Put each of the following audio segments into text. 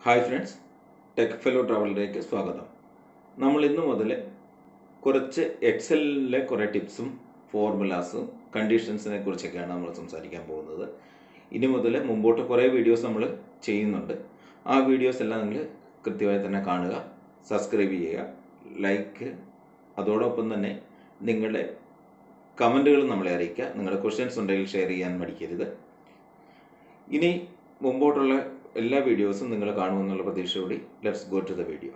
Hi friends, tech fellow ട്രാവലിലേക്ക് സ്വാഗതം. നമ്മൾ ഇന്ന് മുതൽ കുറച്ച് എക്സലിലെ കുറേ ടിപ്സും ഫോർമുലാസും കണ്ടീഷൻസിനെ കുറിച്ചൊക്കെയാണ് നമ്മൾ സംസാരിക്കാൻ പോകുന്നത്. ഇനി മുതൽ മുമ്പോട്ട് കുറേ വീഡിയോസ് നമ്മൾ ചെയ്യുന്നുണ്ട്. ആ വീഡിയോസ് എല്ലാം നിങ്ങൾ കൃത്യമായി തന്നെ കാണുക, സബ്സ്ക്രൈബ് ചെയ്യുക, ലൈക്ക്, അതോടൊപ്പം തന്നെ നിങ്ങളുടെ കമൻറ്റുകൾ നമ്മളെ അറിയിക്കുക. നിങ്ങളുടെ ക്വസ്റ്റ്യൻസ് ഉണ്ടെങ്കിൽ ഷെയർ ചെയ്യാൻ മടിക്കരുത്. ഇനി മുമ്പോട്ടുള്ള എല്ലാ വീഡിയോസും നിങ്ങൾ കാണുമെന്നുള്ള പ്രതീക്ഷയോടെ let's go to the video.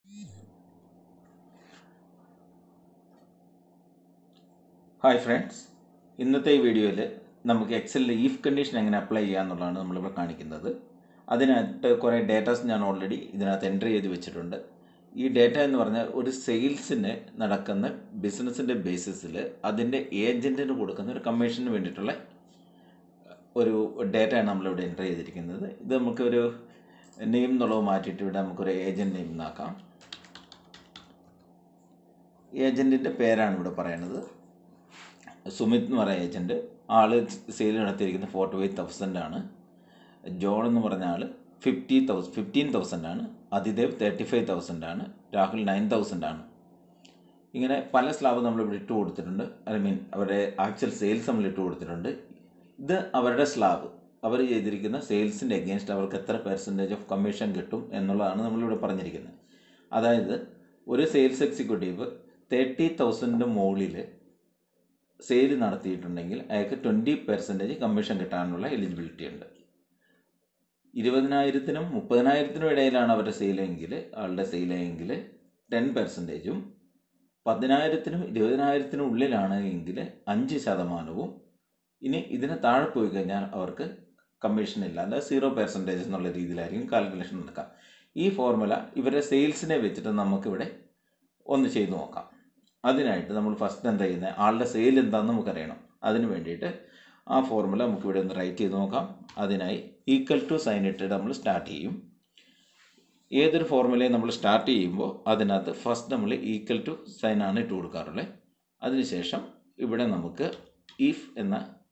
Hi friends, ഇന്നത്തെ ഈ വീഡിയോയിൽ നമുക്ക് എക്സലിൽ ഈഫ് കണ്ടീഷൻ എങ്ങനെ അപ്ലൈ ചെയ്യാമെന്നുള്ളതാണ് നമ്മളിവിടെ കാണിക്കുന്നത്. അതിനകത്ത് കുറേ ഡേറ്റാസ് ഞാൻ ഓൾറെഡി ഇതിനകത്ത് എൻട്രി ചെയ്ത് വെച്ചിട്ടുണ്ട്. ഈ ഡേറ്റ എന്ന് പറഞ്ഞാൽ ഒരു സെയിൽസിന് നടക്കുന്ന ബിസിനസ്സിൻ്റെ ബേസിസിൽ അതിൻ്റെ ഏജൻറ്റിന് കൊടുക്കുന്ന ഒരു കമ്മീഷന് വേണ്ടിയിട്ടുള്ള ഒരു ഡേറ്റയാണ് നമ്മളിവിടെ എൻ്റർ ചെയ്തിരിക്കുന്നത്. ഇത് നമുക്കൊരു നെയിം എന്നുള്ളത് മാറ്റിയിട്ട് ഇവിടെ നമുക്കൊരു ഏജൻറ്റ് നെയിം എന്നാക്കാം. ഏജൻറ്റിൻ്റെ പേരാണ് ഇവിടെ പറയണത്. സുമിത് എന്ന് പറയുന്ന ഏജൻറ്റ്. ആൾ സെയിൽ നടത്തിയിരിക്കുന്നത് 45,000 ആണ്. ജോൺ എന്ന് പറഞ്ഞ ആൾ 15,000 ആണ്. അതിദേവ് 35,000 ആണ്. രാഹുൽ 9,000 ആണ്. ഇങ്ങനെ പല സ്ലാബ് നമ്മളിവിടെ ഇട്ട് കൊടുത്തിട്ടുണ്ട്. അവരുടെ ആക്ച്വൽ സെയിൽസ് നമ്മൾ ഇട്ട് കൊടുത്തിട്ടുണ്ട്. ഇത് അവരുടെ സ്ലാബ്, അവർ ചെയ്തിരിക്കുന്ന സെയിൽസിൻ്റെ എഗെയിൻസ്റ്റ് അവർക്ക് എത്ര പെർസെൻറ്റേജ് ഓഫ് കമ്മീഷൻ കിട്ടും എന്നുള്ളതാണ് നമ്മളിവിടെ പറഞ്ഞിരിക്കുന്നത്. അതായത് ഒരു സെയിൽസ് എക്സിക്യൂട്ടീവ് 30,000 മുകളിൽ സെയിൽ നടത്തിയിട്ടുണ്ടെങ്കിൽ അയാൾക്ക് 20% കമ്മീഷൻ കിട്ടാനുള്ള എലിജിബിലിറ്റി ഉണ്ട്. 20,000-നും 30,000-നും ഇടയിലാണ് അവരുടെ സെയിലെങ്കിൽ, ആളുടെ സെയിലെങ്കിൽ 10%, 10,000-നും 20,000-നും ഉള്ളിലാണ് എങ്കിൽ 5%. ഇനി ഇതിന് താഴെ പോയി കഴിഞ്ഞാൽ അവർക്ക് കമ്മീഷൻ ഇല്ല, അല്ല 0% എന്നുള്ള രീതിയിലായിരിക്കും കാൽക്കുലേഷൻ നടക്കുക. ഈ ഫോർമുല ഇവരുടെ സെയിൽസിനെ വെച്ചിട്ട് നമുക്കിവിടെ ഒന്ന് ചെയ്ത് നോക്കാം. അതിനായിട്ട് നമ്മൾ ഫസ്റ്റ് എന്താ ചെയ്യുന്നത്, ആളുടെ സെയിൽ എന്താണെന്ന് നമുക്കറിയണം. അതിന് വേണ്ടിയിട്ട് ആ ഫോർമുല നമുക്കിവിടെ ഒന്ന് റൈറ്റ് ചെയ്ത് നോക്കാം. അതിനായി ഈക്വൽ ടു സൈൻ ഇട്ടിട്ട് നമ്മൾ സ്റ്റാർട്ട് ചെയ്യും. ഏതൊരു ഫോർമുലയും നമ്മൾ സ്റ്റാർട്ട് ചെയ്യുമ്പോൾ അതിനകത്ത് ഫസ്റ്റ് നമ്മൾ ഈക്വൽ ടു സൈൻ ആണ് ഇട്ട് കൊടുക്കാറുള്ളത്. അതിനുശേഷം ഇവിടെ നമുക്ക് ഇഫ് എന്ന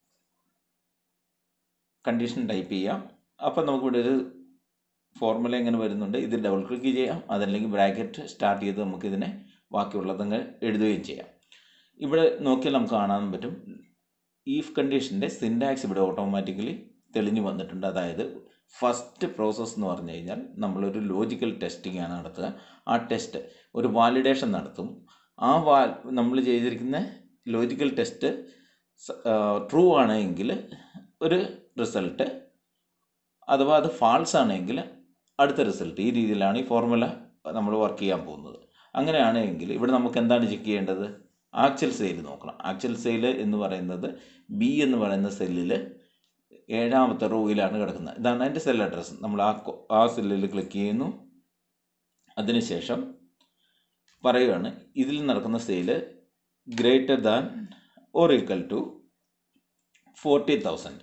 കണ്ടീഷൻ ടൈപ്പ് ചെയ്യാം. അപ്പം നമുക്കിവിടെ ഒരു ഫോർമുല എങ്ങനെ വരുന്നുണ്ട്, ഇത് ഡബിൾ ക്ലിക്ക് ചെയ്യാം. അതല്ലെങ്കിൽ ബ്രാക്കറ്റ് സ്റ്റാർട്ട് ചെയ്ത് നമുക്കിതിനെ ബാക്കിയുള്ളതങ്ങ് എഴുതുകയും ചെയ്യാം. ഇവിടെ നോക്കിയാൽ നമുക്ക് കാണാൻ പറ്റും ഈഫ് കണ്ടീഷൻ്റെ സിൻടാക്സ് ഇവിടെ ഓട്ടോമാറ്റിക്കലി തെളിഞ്ഞു വന്നിട്ടുണ്ട്. അതായത് ഫസ്റ്റ് പ്രോസസ്സ് എന്ന് പറഞ്ഞു കഴിഞ്ഞാൽ നമ്മളൊരു ലോജിക്കൽ ടെസ്റ്റിംഗ് ആണ് നടത്തുക. ആ ടെസ്റ്റ് ഒരു വാലിഡേഷൻ നടത്തും. ആ നമ്മൾ ചെയ്തിരിക്കുന്ന ലോജിക്കൽ ടെസ്റ്റ് ട്രൂ ആണെങ്കിൽ ഒരു റിസൾട്ട്, അഥവാ അത് ഫാൾസ് ആണെങ്കിൽ അടുത്ത റിസൾട്ട്. ഈ രീതിയിലാണ് ഈ ഫോർമുല നമ്മൾ വർക്ക് ചെയ്യാൻ പോകുന്നത്. അങ്ങനെയാണെങ്കിൽ ഇവിടെ നമുക്ക് എന്താണ് ചെക്ക് ചെയ്യേണ്ടത്, ആക്ച്വൽ സെയിൽ നോക്കണം. ആക്ച്വൽ സെയിൽ എന്ന് പറയുന്നത് ബി എന്ന് പറയുന്ന സെല്ലിൽ 7ാമത്തെ റോയിലാണ് കിടക്കുന്നത്. ഇതാണ് അതിൻ്റെ സെൽ അഡ്രസ്സ്. നമ്മൾ ആ സെല്ലിൽ ക്ലിക്ക് ചെയ്യുന്നു. അതിനുശേഷം പറയുകയാണ് ഇതിൽ നടക്കുന്ന sale greater than or equal to 30,000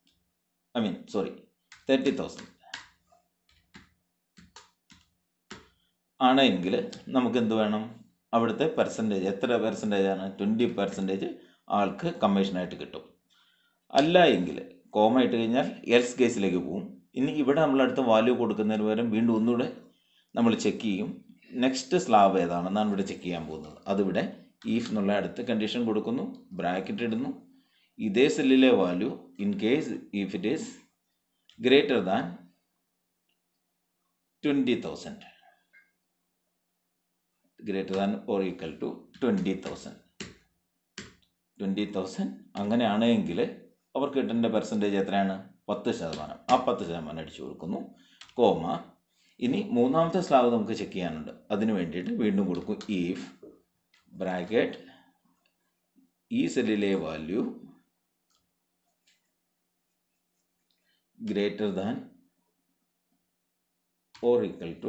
ആണെങ്കിൽ നമുക്ക് എന്ത് വേണം, അവിടുത്തെ പെർസെൻറ്റേജ് എത്ര പെർസെൻറ്റേജാണ്, 20% ആൾക്ക് കമ്മീഷനായിട്ട് കിട്ടും. അല്ല എങ്കിൽ കോമ ഇട്ട് കഴിഞ്ഞാൽ എൽസ് കേസിലേക്ക് പോകും. ഇനി ഇവിടെ നമ്മൾ അടുത്ത വാല്യൂ കൊടുക്കുന്നതിന് പകരം വീണ്ടും ഒന്നുകൂടെ നമ്മൾ ചെക്ക് ചെയ്യും. നെക്സ്റ്റ് സ്ലാബ് ഏതാണെന്നാണ് ഇവിടെ ചെക്ക് ചെയ്യാൻ പോകുന്നത്. അതിവിടെ ഈഫ് എന്നുള്ള അടുത്ത കണ്ടീഷൻ കൊടുക്കുന്നു, ബ്രാക്കറ്റ് ഇടുന്നു. ഇതേ സെല്ലിലെ value in case if it is greater than 20,000, greater than or equal to 20,000 അങ്ങനെയാണെങ്കിൽ അവർക്ക് കിട്ടേണ്ട പെർസെൻറ്റേജ് എത്രയാണ്, 10%. ആ 10% അടിച്ചു കൊടുക്കുന്നു, കോമ. ഇനി മൂന്നാമത്തെ സ്ലാബ് നമുക്ക് ചെക്ക് ചെയ്യാനുണ്ട്. അതിന് വേണ്ടിയിട്ട് വീണ്ടും കൊടുക്കും ഈഫ് ബ്രാക്കറ്റ് ഈ സെല്ലിലെ value greater than or equal to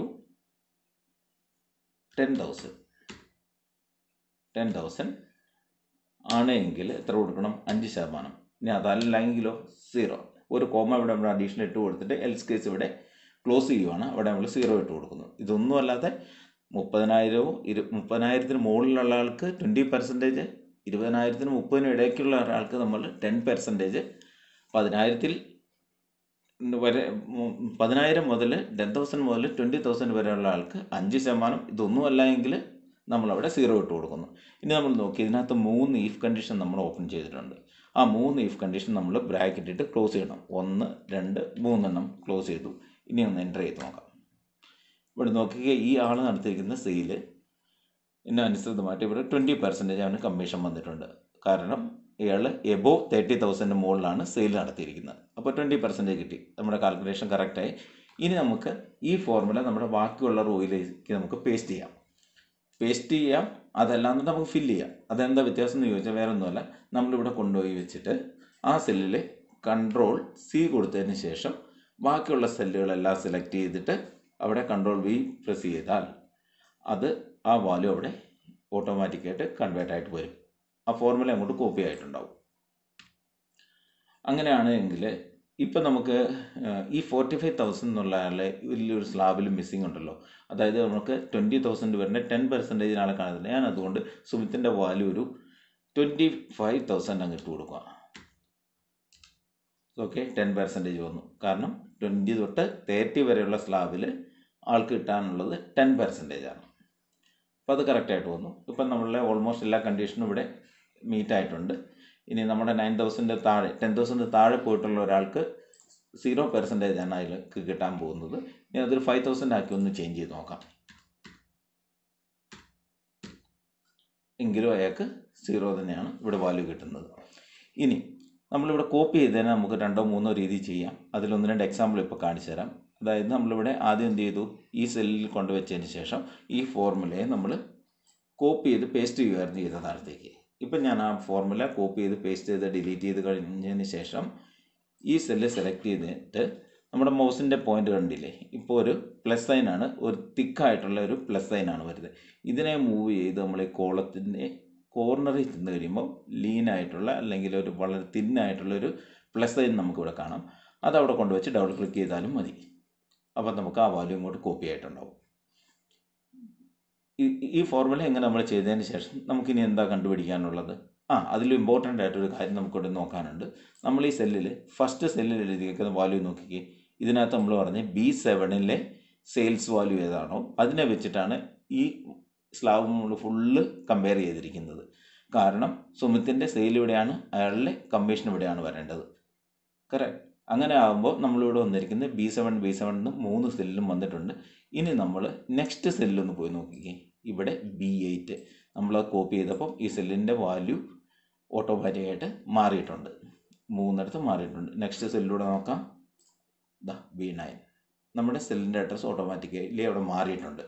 10,000 ആണെങ്കിൽ എത്ര കൊടുക്കണം, 5%. ഇനി അതല്ലെങ്കിലോ 0. ഒരു കോമ ഇവിടെ നമ്മൾ അഡീഷണൽ ഇട്ട് കൊടുത്തിട്ട് എൽസ് കേസ് ഇവിടെ ക്ലോസ് ചെയ്യുവാണ്. അവിടെ നമ്മൾ 0 ഇട്ട് കൊടുക്കുന്നു. ഇതൊന്നും അല്ലാതെ 30,000-ന് മുകളിലുള്ള ആൾക്ക് 20%, 20,000-നും 30,000-നും ഇടയ്ക്കുള്ള ഒരാൾക്ക് നമ്മൾ 10%, 10,000-ൽ വരെ 10,000 മുതൽ 10,000 മുതൽ 20,000 വരെയുള്ള ആൾക്ക് 5%, ഇതൊന്നുമല്ല എങ്കിൽ നമ്മളവിടെ 0 ഇട്ട് കൊടുക്കുന്നു. ഇനി നമ്മൾ നോക്കി ഇതിനകത്ത് 3 ഈഫ് കണ്ടീഷൻ നമ്മൾ ഓപ്പൺ ചെയ്തിട്ടുണ്ട്. ആ 3 ഈഫ് കണ്ടീഷൻ നമ്മൾ ബ്രാക്കറ്റ് ഇട്ട് ക്ലോസ് ചെയ്യണം. 1, 2, 3 ക്ലോസ് ചെയ്തു. ഇനി ഒന്ന് എൻ്റർ ചെയ്ത് നോക്കാം. ഇവിടെ നോക്കിക്കുക, ഈ ആൾ നടത്തിയിരിക്കുന്ന സെയില് അനുസൃതമായിട്ട് ഇവിടെ 20% അവന് കമ്മീഷൻ വന്നിട്ടുണ്ട്. കാരണം ഇയാൾ എബോവ് 30,000 മുകളിലാണ് സെയിൽ നടത്തിയിരിക്കുന്നത്. അപ്പോൾ 20% കിട്ടി. നമ്മുടെ കാൽക്കുലേഷൻ കറക്റ്റായി. ഇനി നമുക്ക് ഈ ഫോർമുല നമ്മുടെ ബാക്കിയുള്ള റോയിലേക്ക് നമുക്ക് പേസ്റ്റ് ചെയ്യാം. അതല്ലാതെ നമുക്ക് ഫില്ല് ചെയ്യാം. അതെന്താ വ്യത്യാസം എന്ന് ചോദിച്ചാൽ വേറെ ഒന്നുമല്ല, നമ്മളിവിടെ കൊണ്ടുപോയി വെച്ചിട്ട് ആ സെല്ലിൽ Ctrl+C കൊടുത്തതിന് ശേഷം ബാക്കിയുള്ള സെല്ലുകളെല്ലാം സെലക്ട് ചെയ്തിട്ട് അവിടെ Ctrl+V പ്രസ് ചെയ്താൽ അത് ആ വാല്യൂ അവിടെ ഓട്ടോമാറ്റിക്കായിട്ട് കൺവേർട്ട് ആയിട്ട് വരും. ആ ഫോർമുല അങ്ങോട്ട് കോപ്പി ആയിട്ടുണ്ടാവും. അങ്ങനെയാണെങ്കിൽ ഇപ്പം നമുക്ക് ഈ 45,000 എന്നുള്ള ആളെ വലിയൊരു സ്ലാബിൽ മിസ്സിങ് ഉണ്ടല്ലോ. അതായത് നമുക്ക് 20,000 വരുന്ന 10% ആളെ കാണുന്നില്ല. ഞാൻ അതുകൊണ്ട് സുമിത്തിൻ്റെ വാല്യൂ ഒരു 25,000 അങ്ങ് ഇട്ട് കൊടുക്കുക. ഓക്കെ, 10% വന്നു. കാരണം 20 തൊട്ട് 30 വരെയുള്ള സ്ലാബിൽ ആൾക്ക് കിട്ടാനുള്ളത് 10% ആണ്. അപ്പോൾ അത് കറക്റ്റായിട്ട് വന്നു. ഇപ്പം നമ്മളുടെ ഓൾമോസ്റ്റ് എല്ലാ കണ്ടീഷനും ഇവിടെ മീറ്റ് ആയിട്ടുണ്ട്. ഇനി നമ്മുടെ 9,000 താഴെ 10,000 താഴെ പോയിട്ടുള്ള ഒരാൾക്ക് 0% ആണ് അതിലേക്ക് കിട്ടാൻ പോകുന്നത്. ഇനി അതൊരു 5,000 ആക്കി ഒന്ന് ചേഞ്ച് ചെയ്ത് നോക്കാം. എങ്കിലും അയാൾക്ക് 0 തന്നെയാണ് ഇവിടെ വാല്യൂ കിട്ടുന്നത്. ഇനി നമ്മളിവിടെ കോപ്പി ചെയ്തതിന് നമുക്ക് 2-3 രീതി ചെയ്യാം. അതിൽ 1-2 എക്സാമ്പിൾ ഇപ്പോൾ കാണിച്ചു തരാം. അതായത് നമ്മളിവിടെ ആദ്യം എന്ത് ചെയ്തു, ഈ സെല്ലിൽ കൊണ്ടുവച്ചതിന് ശേഷം ഈ ഫോർമുലയെ നമ്മൾ കോപ്പി ചെയ്ത് പേസ്റ്റ് ചെയ്യുകയായിരുന്നു ചെയ്ത താഴത്തേക്ക്. ഇപ്പം ഞാൻ ആ ഫോർമുല കോപ്പി ചെയ്ത് പേസ്റ്റ് ചെയ്ത് ഡിലീറ്റ് ചെയ്ത് കഴിഞ്ഞതിന് ശേഷം ഈ സെല്ല് സെലക്ട് ചെയ്തിട്ട് നമ്മുടെ മൗസിൻ്റെ പോയിന്റ് കണ്ടില്ലേ, ഇപ്പോൾ ഒരു പ്ലസ് സൈനാണ്, ഒരു തിക്കായിട്ടുള്ള ഒരു പ്ലസ് സൈനാണ് വരുന്നത്. ഇതിനെ മൂവ് ചെയ്ത് നമ്മൾ ഈ കോളത്തിൻ്റെ കോർണറിൽ ചെന്ന് കഴിയുമ്പോൾ ലീനായിട്ടുള്ള അല്ലെങ്കിൽ ഒരു വളരെ തിന്നായിട്ടുള്ളൊരു പ്ലസ് സൈൻ നമുക്കിവിടെ കാണാം. അതവിടെ കൊണ്ടുവച്ച് ഡബിൾ ക്ലിക്ക് ചെയ്താലും മതി. അപ്പം നമുക്ക് ആ വാല്യൂ ഇങ്ങോട്ട് കോപ്പി ആയിട്ടുണ്ടാവും. ഈ ഫോർമുല എങ്ങനെ നമ്മൾ ചെയ്തതിന് ശേഷം നമുക്കിനി എന്താ കണ്ടുപിടിക്കാനുള്ളത്? അതിൽ ഇമ്പോർട്ടൻ്റ് ആയിട്ടൊരു കാര്യം നമുക്കിവിടെ നോക്കാനുണ്ട്. നമ്മൾ ഈ സെല്ലിൽ ഫസ്റ്റ് സെല്ലിൽ എഴുതിയിരിക്കുന്ന വാല്യൂ നോക്കിക്കേ. ഇതിനകത്ത് നമ്മൾ പറഞ്ഞ് B7-ലെ സെയിൽസ് വാല്യൂ ഏതാണോ അതിനെ വെച്ചിട്ടാണ് ഈ സ്ലാബ് നമ്മൾ ഫുള്ള് കമ്പയർ ചെയ്തിരിക്കുന്നത്. കാരണം സുമിത്തിൻ്റെ സെയിൽ ഇവിടെയാണ്, അയാളുടെ കമ്മീഷൻ ഇവിടെയാണ് വരേണ്ടത്. കറക്റ്റ്. അങ്ങനെ ആകുമ്പോൾ നമ്മളിവിടെ വന്നിരിക്കുന്നത് B7 എന്ന് 3 സെല്ലിലും വന്നിട്ടുണ്ട്. ഇനി നമ്മൾ നെക്സ്റ്റ് സെല്ലൊന്ന് പോയി നോക്കിക്കേ. ഇവിടെ B8 നമ്മളത് കോപ്പി ചെയ്തപ്പോൾ ഈ സെല്ലിൻ്റെ വാല്യൂ ഓട്ടോമാറ്റിക്കായിട്ട് മാറിയിട്ടുണ്ട്. 3 മാറിയിട്ടുണ്ട്. നെക്സ്റ്റ് സെല്ലിലൂടെ നോക്കാം. B9 നമ്മുടെ സെല്ലിൻ്റെ അഡ്രസ്സ് ഓട്ടോമാറ്റിക്കലി അവിടെ മാറിയിട്ടുണ്ട്.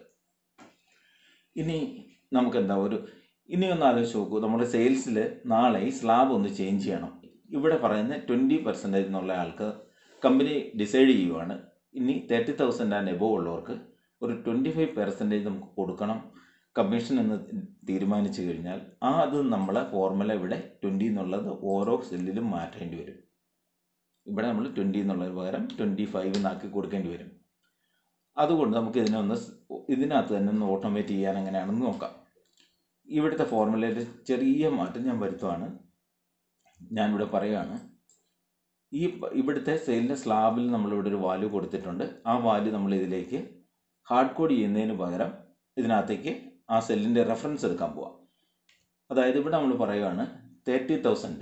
ഇനി നമുക്കെന്താ ഇനി ഒന്ന് ആലോചിച്ച് നോക്കൂ. നമ്മുടെ സെയിൽസിൽ നാളെ ഈ സ്ലാബ് ഒന്ന് ചേഞ്ച് ചെയ്യണം. ഇവിടെ പറയുന്ന 20% എന്നുള്ള ആൾക്ക് കമ്പനി ഡിസൈഡ് ചെയ്യുവാണ് ഇനി 30,000 ആൻഡ് എബോവ് ഉള്ളവർക്ക് ഒരു 25% നമുക്ക് കൊടുക്കണം കമ്മീഷൻ എന്ന് തീരുമാനിച്ചു കഴിഞ്ഞാൽ അത് നമ്മളെ ഫോർമുല ഇവിടെ 20 എന്നുള്ളത് ഓരോ സെല്ലിലും മാറ്റേണ്ടി വരും. ഇവിടെ നമ്മൾ 20 എന്നുള്ളതിന് പകരം 25 എന്നാക്കി കൊടുക്കേണ്ടി വരും. അതുകൊണ്ട് നമുക്ക് ഇതിനകത്ത് തന്നെ ഒന്ന് ഓട്ടോമേറ്റ് ചെയ്യാൻ എങ്ങനെയാണെന്ന് നോക്കാം. ഇവിടുത്തെ ഫോർമുലയിൽ ചെറിയ മാറ്റം ഞാൻ വരുത്തുവാണ്. ഞാനിവിടെ പറയുകയാണ്, ഇവിടുത്തെ സെയിലിൻ്റെ സ്ലാബിൽ നമ്മളിവിടെ ഒരു വാല്യൂ കൊടുത്തിട്ടുണ്ട്. ആ വാല്യൂ നമ്മൾ ഇതിലേക്ക് ഹാർഡ് കോഡ് ചെയ്യുന്നതിന് പകരം ഇതിനകത്തേക്ക് ആ സെല്ലിൻ്റെ റെഫറൻസ് എടുക്കാൻ പോവാം. അതായത് ഇവിടെ നമ്മൾ പറയുകയാണ് 30,000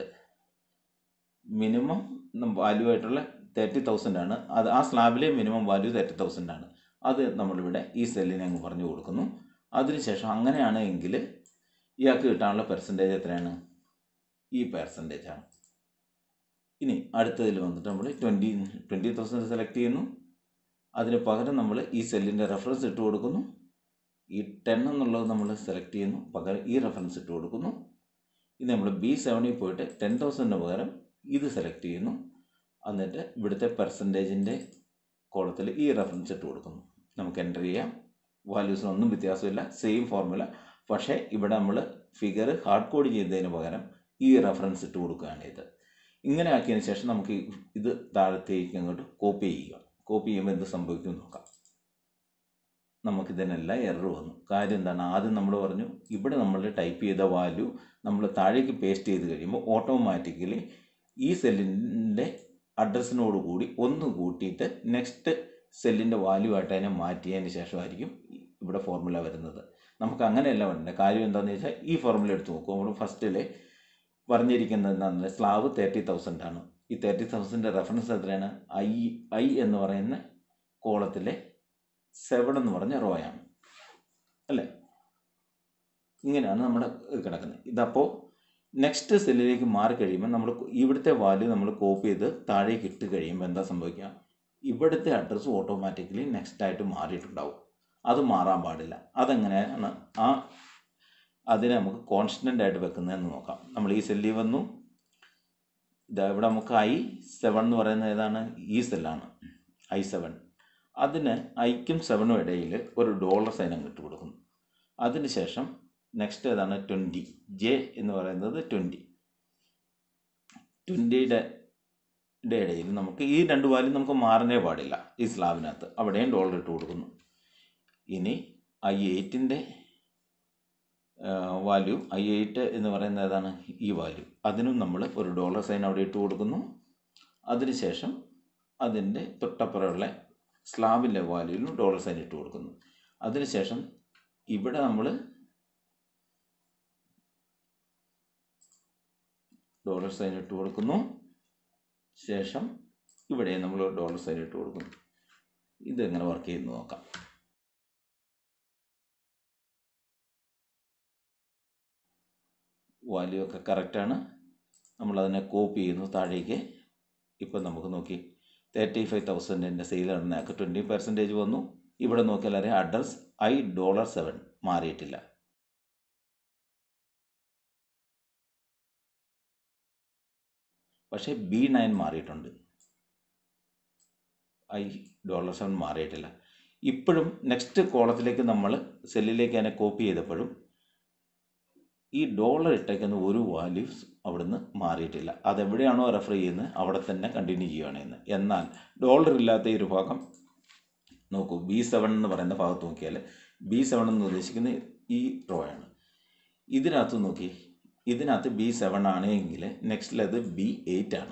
മിനിമം വാല്യൂ ആയിട്ടുള്ള 30,000 ആണ്. അത് ആ സ്ലാബിലെ മിനിമം വാല്യൂ 30,000 ആണ്. അത് നമ്മളിവിടെ ഈ സെല്ലിനെ അങ്ങ് പറഞ്ഞു കൊടുക്കുന്നു. അതിനുശേഷം അങ്ങനെയാണ് എങ്കിൽ ഇയാൾക്ക് കിട്ടാനുള്ള പെർസെൻറ്റേജ് എത്രയാണ്? ഈ പെർസെൻറ്റേജാണ്. ഇനി അടുത്തതിൽ വന്നിട്ട് നമ്മൾ 20,000 സെലക്ട് ചെയ്യുന്നു. അതിന് പകരം നമ്മൾ ഈ സെല്ലിൻ്റെ റെഫറൻസ് ഇട്ട് കൊടുക്കുന്നു. ഈ 10 എന്നുള്ളത് നമ്മൾ സെലക്ട് ചെയ്യുന്നു, പകരം ഈ റെഫറൻസ് ഇട്ട് കൊടുക്കുന്നു. ഇനി നമ്മൾ B7 പോയിട്ട് 10,000 പകരം ഇത് സെലക്ട് ചെയ്യുന്നു. എന്നിട്ട് ഇവിടുത്തെ പെർസെൻറ്റേജിൻ്റെ കോളത്തിൽ ഈ റെഫറൻസ് ഇട്ട് കൊടുക്കുന്നു. നമുക്ക് എൻ്റർ ചെയ്യാം. വാല്യൂസിനൊന്നും വ്യത്യാസമില്ല, സെയിം ഫോർമുല. പക്ഷേ ഇവിടെ നമ്മൾ ഫിഗർ ഹാർഡ് കോഡ് ചെയ്തതിന് പകരം ഈ റെഫറൻസ് ഇട്ട് കൊടുക്കുകയാണ്. ഇങ്ങനെ ആക്കിയതിന് ശേഷം നമുക്ക് ഇത് താഴത്തേക്ക് അങ്ങോട്ട് കോപ്പി ചെയ്യുക. കോപ്പി ചെയ്യുമ്പോൾ എന്ത് സംഭവിക്കും നോക്കാം. നമുക്കിതിനെല്ലാം എറർ വന്നു. കാര്യം എന്താണ്? ആദ്യം നമ്മൾ പറഞ്ഞു ഇവിടെ നമ്മൾ ടൈപ്പ് ചെയ്ത വാല്യൂ നമ്മൾ താഴേക്ക് പേസ്റ്റ് ചെയ്ത് കഴിയുമ്പോൾ ഓട്ടോമാറ്റിക്കലി ഈ സെല്ലിൻ്റെ അഡ്രസ്സിനോട് കൂടി ഒന്ന് കൂട്ടിയിട്ട് നെക്സ്റ്റ് സെല്ലിൻ്റെ വാല്യൂ ആയിട്ട് അതിനെ മാറ്റിയതിന് ശേഷമായിരിക്കും ഇവിടെ ഫോർമുല വരുന്നത്. നമുക്ക് അങ്ങനെയല്ല വരേണ്ടത്. കാര്യം എന്താണെന്ന് വെച്ചാൽ ഈ ഫോർമുല എടുത്ത് നോക്കും. നമ്മൾ ഫസ്റ്റിൽ പറഞ്ഞിരിക്കുന്നത് എന്താണെന്ന് സ്ലാബ് 30,000 ആണ്. ഈ 30,000 റെഫറൻസ് എത്രയാണ്? ഐ എന്ന് പറയുന്ന കോളത്തിലെ 7 എന്ന് പറഞ്ഞ റോയാണ് അല്ലേ? ഇങ്ങനെയാണ് നമ്മുടെ കിടക്കുന്നത്. ഇതപ്പോൾ നെക്സ്റ്റ് സെല്ലിലേക്ക് മാറിക്കഴിയുമ്പോൾ നമ്മൾ ഇവിടുത്തെ വാല്യൂ നമ്മൾ കോപ്പി ചെയ്ത് താഴേക്ക് ഇട്ട് കഴിയുമ്പോൾ എന്താ സംഭവിക്കുക? ഇവിടുത്തെ അഡ്രസ്സ് ഓട്ടോമാറ്റിക്കലി നെക്സ്റ്റ് ആയിട്ട് മാറിയിട്ടുണ്ടാവും. അത് മാറാൻ പാടില്ല. അതെങ്ങനെയാണ് അതിനെ നമുക്ക് കോൺസ്റ്റൻ്റ് ആയിട്ട് വെക്കുന്നതെന്ന് നോക്കാം. നമ്മൾ ഈ സെല്ലിൽ വന്നു, ഇതാ ഇവിടെ നമുക്ക് I7 എന്ന് പറയുന്നത് ഏതാണ്? ഈ സെല്ലാണ് I7. അതിന് ഐക്കും 7 ഇടയിൽ ഒരു ഡോളർ സൈനം ഇട്ട് കൊടുക്കുന്നു. അതിനുശേഷം നെക്സ്റ്റ് ഏതാണ്? 20. ജെ എന്ന് പറയുന്നത് 20യുടെ ഇടയിൽ നമുക്ക് ഈ രണ്ട് വാല്യൂ നമുക്ക് മാറാനേ പാടില്ല. ഈ സ്ലാബിനകത്ത് അവിടെയും ഡോളർ ഇട്ട് കൊടുക്കുന്നു. ഇനി I8ൻ്റെ വാല്യൂ, I8 എന്ന് പറയുന്നത് ഏതാണ്? ഈ വാല്യൂ. അതിനും നമ്മൾ ഒരു ഡോളർ സൈൻ അവിടെ ഇട്ട് കൊടുക്കുന്നു. അതിനുശേഷം അതിൻ്റെ തൊട്ടപ്പുറമുള്ള സ്ലാബിൻ്റെ വാല്യൂവിലും ഡോളർ സൈൻ ഇട്ട് കൊടുക്കുന്നു. അതിനുശേഷം ഇവിടെ നമ്മൾ ഡോളർ സൈൻ ഇട്ട് കൊടുക്കുന്നു. ശേഷം ഇവിടെ നമ്മൾ ഡോളർ സൈൻ ഇട്ട് കൊടുക്കുന്നു. ഇതെങ്ങനെ വർക്ക് ചെയ്യുന്നു നോക്കാം. വാല്യൂ ഒക്കെ കറക്റ്റാണ്. നമ്മളതിനെ കോപ്പി ചെയ്യുന്നു താഴേക്ക്. ഇപ്പം നമുക്ക് നോക്കി 35,000 സെയിൽ നടന്നയാൾക്ക് 20% വന്നു. ഇവിടെ നോക്കിയാൽ അറിയാം അഡ്രസ് $7 മാറിയിട്ടില്ല. പക്ഷേ B9 മാറിയിട്ടുണ്ട്. $7 മാറിയിട്ടില്ല. ഇപ്പോഴും നെക്സ്റ്റ് കോളത്തിലേക്ക് നമ്മൾ സെല്ലിലേക്ക് അതിനെ കോപ്പി ചെയ്തപ്പോഴും ഈ ഡോളർ ഇട്ടേക്കുന്ന ഒരു വാല്യൂസ് അവിടുന്ന് മാറിയിട്ടില്ല. അതെവിടെയാണോ റെഫർ ചെയ്യുന്നത് അവിടെ തന്നെ കണ്ടിന്യൂ ചെയ്യുകയാണ് ചെയ്യുന്നത്. എന്നാൽ ഡോളർ ഇല്ലാത്ത ഈ ഒരു ഭാഗം നോക്കൂ, B7 എന്ന് പറയുന്ന ഭാഗത്ത് നോക്കിയാൽ B7 എന്ന് ഉദ്ദേശിക്കുന്നത് ഈ റോ ആണ്. ഇതിനകത്ത് നോക്കി, ഇതിനകത്ത് B7 ആണെങ്കിൽ നെക്സ്റ്റിലത് B8 ആണ്.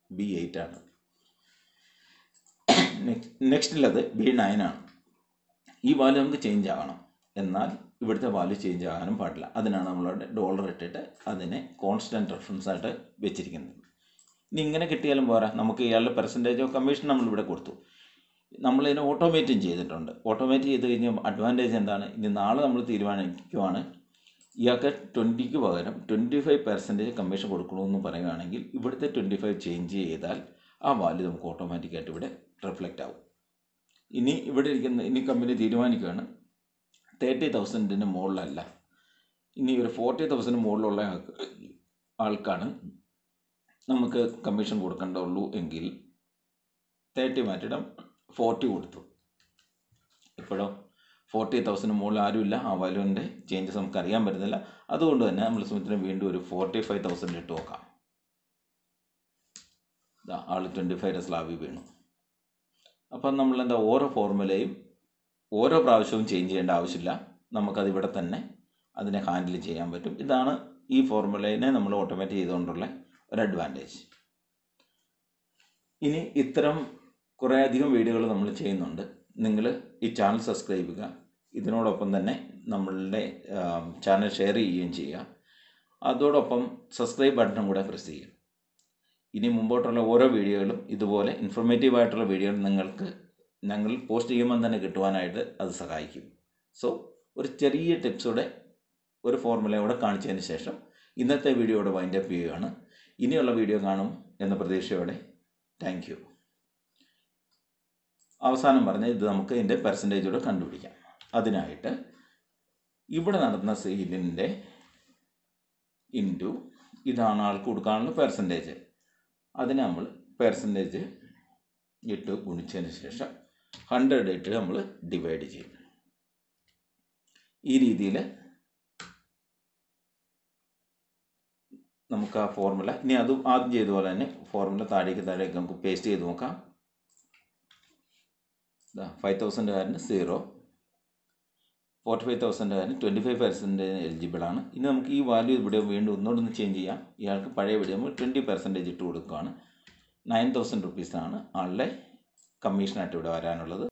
നെക്സ്റ്റിലത് B9 ആണ്. ഈ വാല്യൂ നമുക്ക് ചേഞ്ച് ആകണം. എന്നാൽ ഇവിടുത്തെ വാല്യൂ ചേഞ്ച് ആകാനും പാടില്ല. അതിനാണ് നമ്മളുടെ ഡോളർ ഇട്ടിട്ട് അതിനെ കോൺസ്റ്റൻറ്റ് റെഫറൻസ് ആയിട്ട് വെച്ചിരിക്കുന്നത്. ഇനി ഇങ്ങനെ കിട്ടിയാലും പോരാ, നമുക്ക് ഇയാളുടെ പെർസെൻറ്റേജ് ഓഫ് കമ്മീഷൻ നമ്മളിവിടെ കൊടുത്തു. നമ്മളിതിനെ ഓട്ടോമേറ്റും ചെയ്തിട്ടുണ്ട്. ഓട്ടോമേറ്റ് ചെയ്ത് കഴിഞ്ഞാൽ അഡ്വാൻറ്റേജ് എന്താണ്? ഇനി നാളെ നമ്മൾ തീരുമാനിക്കുവാണ് ഇയാൾക്ക് 20ക്ക് പകരം 25% കമ്മീഷൻ കൊടുക്കണമെന്ന് പറയുകയാണെങ്കിൽ ഇവിടുത്തെ 25 ചേഞ്ച് ചെയ്താൽ ആ വാല്യൂ നമുക്ക് ഓട്ടോമാറ്റിക്കായിട്ട് ഇവിടെ റിഫ്ലക്റ്റ് ആവും. ഇനി കമ്പനി തീരുമാനിക്കുകയാണ് 30,000 മുകളിലല്ല, ഇനി ഒരു 40,000 മുകളിലുള്ള ആൾക്കാണ് നമുക്ക് കമ്മീഷൻ കൊടുക്കേണ്ടുള്ളൂ എങ്കിൽ 30 മാറ്റിയിട്ട് 40 കൊടുത്തു. ഇപ്പോഴോ 40,000 മുകളിൽ ആരുമില്ല. ആ വാല്യൂവിൻ്റെ ചേഞ്ചസ് നമുക്ക് അറിയാൻ പറ്റുന്നില്ല. അതുകൊണ്ട് തന്നെ നമ്മൾ സുമിത്തിന് വീണ്ടും ഒരു 45,000 ഇട്ട് നോക്കാം. ആൾ 25 സ്ലാബിൽ വീണു. അപ്പം നമ്മളെന്താ ഓരോ ഫോർമുലയും ഓരോ പ്രാവശ്യവും ചേഞ്ച് ചെയ്യേണ്ട ആവശ്യമില്ല. നമുക്കതിവിടെ തന്നെ അതിനെ ഹാൻഡിൽ ചെയ്യാൻ പറ്റും. ഇതാണ് ഈ ഫോർമുലേനെ നമ്മൾ ഓട്ടോമേറ്റ് ചെയ്തുകൊണ്ടുള്ള ഒരു അഡ്വാൻറ്റേജ്. ഇനി ഇത്തരം കുറേയധികം വീഡിയോകൾ നമ്മൾ ചെയ്യുന്നുണ്ട്. നിങ്ങൾ ഈ ചാനൽ സബ്സ്ക്രൈബ് ചെയ്യുക. ഇതിനോടൊപ്പം തന്നെ നമ്മളുടെ ചാനൽ ഷെയർ ചെയ്യുകയും ചെയ്യുക. അതോടൊപ്പം സബ്സ്ക്രൈബ് ബട്ടണും കൂടെ പ്രസ് ചെയ്യുക. ഇനി മുമ്പോട്ടുള്ള ഓരോ വീഡിയോകളും ഇതുപോലെ ഇൻഫോർമേറ്റീവായിട്ടുള്ള വീഡിയോകൾ ഞങ്ങൾ പോസ്റ്റ് ചെയ്യുമ്പോൾ തന്നെ കിട്ടുവാനായിട്ട് അത് സഹായിക്കും. സോ ഒരു ചെറിയ ടിപ്സോടെ ഒരു ഫോർമുലയോടെ കാണിച്ചതിന് ശേഷം ഇന്നത്തെ വീഡിയോയുടെ വൈൻഡപ്പ് ചെയ്യുകയാണ്. ഇനിയുള്ള വീഡിയോ കാണും എന്ന പ്രതീക്ഷയോടെ താങ്ക് യു. അവസാനം പറഞ്ഞ ഇത് നമുക്ക് ഇതിൻ്റെ പെർസെൻറ്റേജോടെ കണ്ടുപിടിക്കാം. അതിനായിട്ട് ഇവിടെ നടന്ന സെയിലിൻ്റെ ഇൻറ്റു ഇതാണ് ആൾക്ക് കൊടുക്കാനുള്ള പെർസെൻറ്റേജ്. അതിനെ നമ്മൾ പെർസെൻറ്റേജ് ഇട്ട് ഗുണിച്ചതിന് ശേഷം 100 ഇട്ട് നമ്മൾ ഡിവൈഡ് ചെയ്യും. ഈ രീതിയിൽ നമുക്ക് ആ ഫോർമുല ഇനി അത് ആദ്യം ചെയ്ത പോലെ തന്നെ ഫോർമുല താഴേക്ക് നമുക്ക് പേസ്റ്റ് ചെയ്ത് നോക്കാം. 5,000 0, 45,000 25% എലിജിബിൾ ആണ്. ഇനി നമുക്ക് ഈ വാല്യൂ ഇവിടെ വീണ്ടും ഒന്നുകൂടെ ചേഞ്ച് ചെയ്യാം. ഇയാൾക്ക് പഴയ വീഡിയോ 20% ഇട്ട് കൊടുക്കുകയാണ്. 9,000 റുപ്പീസാണ് ആളുടെ കമ്മീഷനായിട്ട് ഇവിടെ വരാനുള്ളത്.